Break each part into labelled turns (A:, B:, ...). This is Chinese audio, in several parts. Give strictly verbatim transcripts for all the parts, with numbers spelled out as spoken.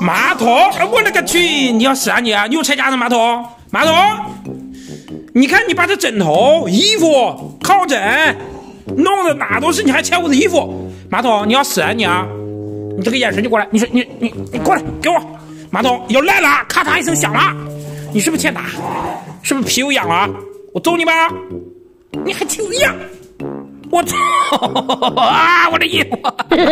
A: 马桶，我勒个去！你要是啊你啊，你有拆家的马桶？马桶，你看你把这枕头、衣服、靠枕弄的哪都是，你还拆我的衣服？马桶，你要是啊你啊，你这个眼神就过来，你说你你你过来给我，马桶要烂了，咔嚓一声响了，你是不是欠打？是不是皮肤痒了？我揍你吧！你还挺痒！我操啊！我的衣服，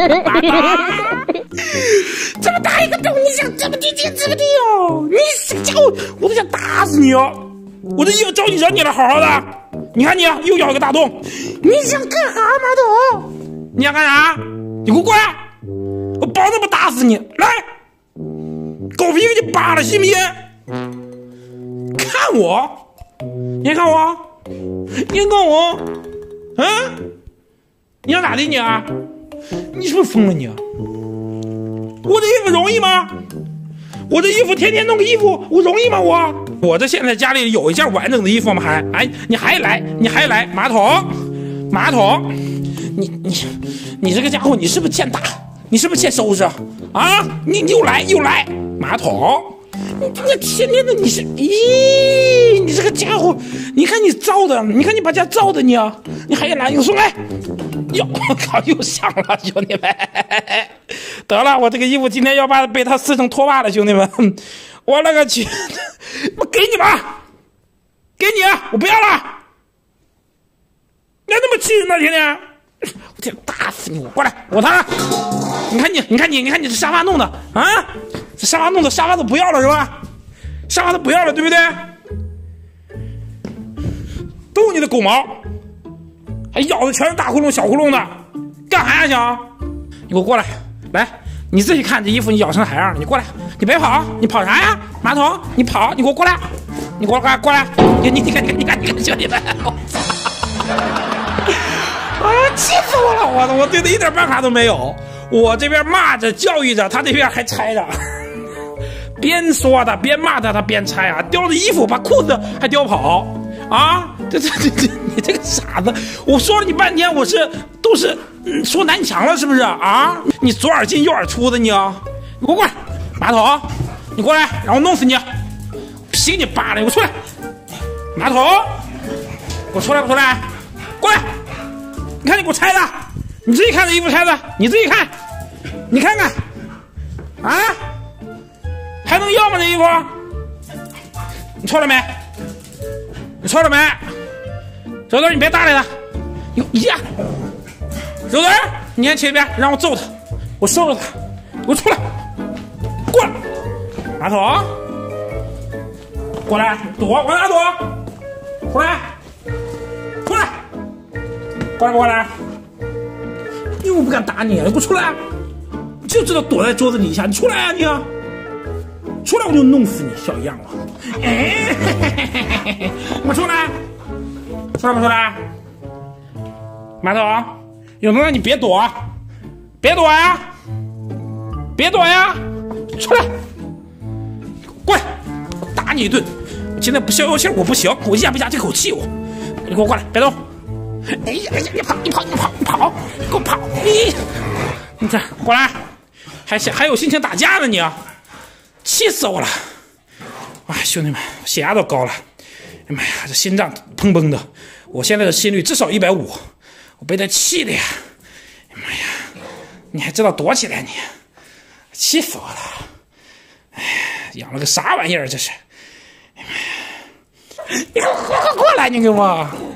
A: 这么大一个洞，你想这么地进这么地哦？你这个家伙，我都想打死你哦！我这衣服招你惹你了，好好的，你看你又咬一个大洞，你想干啥，马桶？你想干啥？你给我过来！我保证不打死你！来，狗皮给你扒了，信不信？看我，你看我，你看我。嗯，你想咋的你啊？你是不是疯了你啊？我这衣服容易吗？我这衣服天天弄个衣服，我容易吗我？我这现在家里有一件完整的衣服吗？还哎，你还来，你还来，马桶，马桶，你你你这个家伙，你是不是欠打？你是不是欠收拾啊？你又来又来，马桶。你这天天的你是，咦，你这个家伙，你看你造的，你看你把家造的你啊，你还来，你送来，哟，我靠，又响了，兄弟们，得了，我这个衣服今天要把被他撕成拖把了，兄弟们，我勒个去，我给你吧，给你，我不要了，你还那么气人呢，天天，我天，打死你，我过来，我他，你看你，你看你，你看你这沙发弄的啊。这沙发弄的，沙发都不要了是吧？沙发都不要了，对不对？都你的狗毛，还咬的全是大窟窿、小窟窿的，干啥呀想？你给我过来，来，你自己看这衣服你咬成啥样了？你过来，你别跑，你跑啥呀？马桶，你跑，你给我过来，你给我过来，过来，你你你看，你看，你看，你看，兄弟们，我操！啊，气死我了！我我对他一点办法都没有，我这边骂着教育着，他这边还拆着。边说他边骂他，他边拆啊，叼着衣服把裤子还叼跑啊！这这这这，你这个傻子！我说了你半天，我是都是、嗯、说南墙了，是不是啊？你左耳进右耳出的你啊！你给我过来，马桶，你过来，然后弄死你！皮给你扒了，你给我出来！马桶，给我出来不出来？过来！你看你给我拆的，你自己看这衣服拆的，你自己看，你看看啊！还能要吗这衣服？你错了没？你错了没？周德，你别搭理他！哟呀，周德，你先去一边，让我揍他，我收拾他，给我出来，过来，马桶，过来，躲，往哪躲？过来，过来，过来不过来？又不敢打你，你给我出来！你就知道躲在桌子底下，你出来啊你！出来我就弄死你，小样了！哎，我出来，出来不出来？马桶，有能耐你别躲，别躲呀，别躲呀，出来，过来，打你一顿！我今天不消消气我不行，我咽不下这口气我。你给我过来，别动！哎呀哎呀，你跑你跑你跑你跑，你给我跑！你你这过来，还还有心情打架呢你啊！气死我了！哎，兄弟们，血压都高了。哎妈呀，这心脏砰砰的，我现在的心率至少一百五，我被他气的呀！哎妈呀，你还知道躲起来你？气死我了！哎，养了个啥玩意儿这是？哎妈呀，你给我过来，你给我！